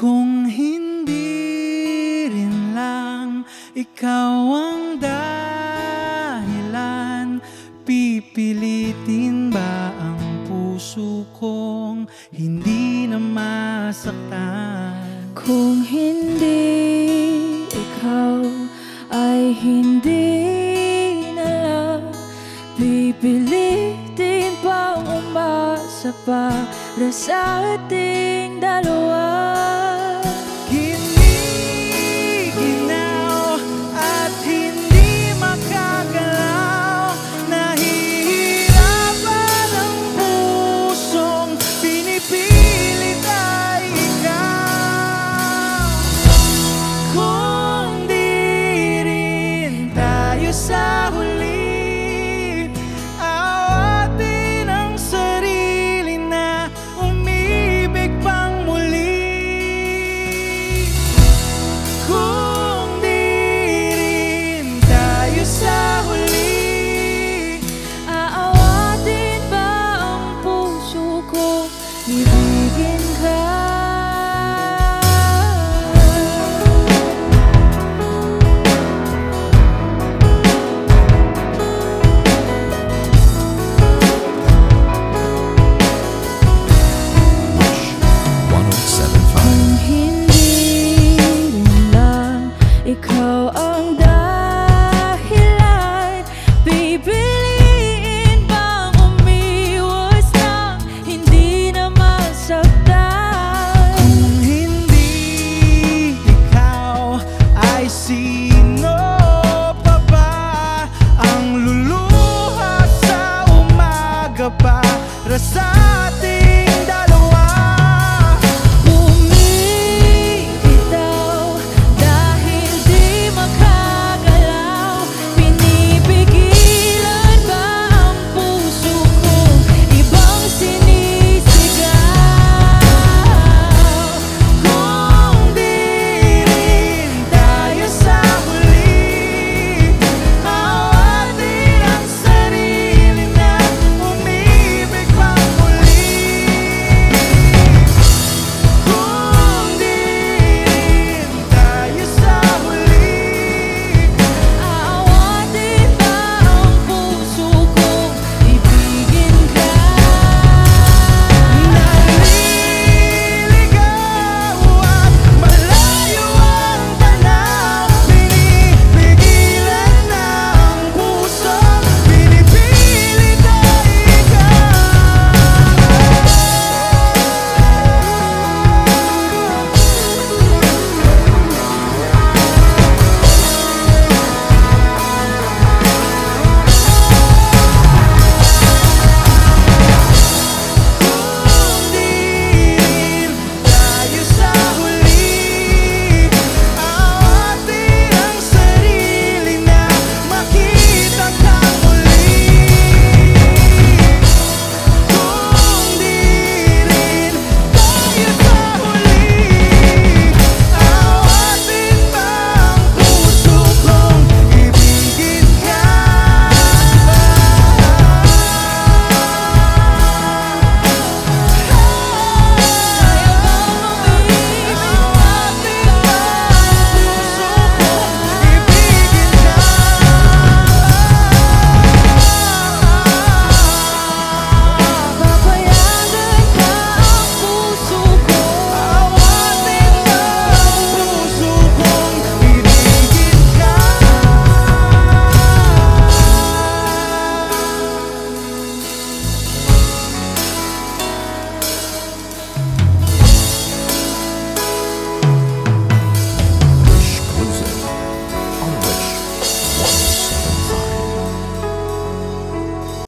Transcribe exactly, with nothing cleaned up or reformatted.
Kung hindi rin lang ikaw ang dahilan, pipilitin ba ang puso kong hindi na masaktan? Kung hindi ikaw ay hindi na lang, pipilitin bang umasa para sa ating dalawa? Giniginaw at hindi makagalaw, nahihirapan ang pusong pinipilit ay ikaw. Kung di rin tayo sa huli, awatin ang sarili na umibig pang muli. Kung di rin tayo sa huli, Aawatin ba ang puso ko? Di ba